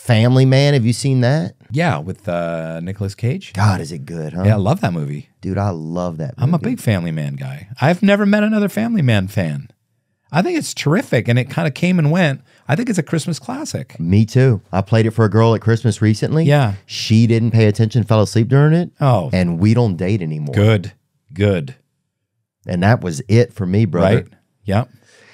Family Man, have you seen that? Yeah, with Nicolas Cage. God, is it good, huh? Yeah, I love that movie. Dude, I love that movie. I'm a big Family Man guy. I've never met another Family Man fan. I think it's terrific, and it kind of came and went. I think it's a Christmas classic. Me too. I played it for a girl at Christmas recently. Yeah. She didn't pay attention, fell asleep during it. Oh. And we don't date anymore. Good. And that was it for me, brother. Right? Yep.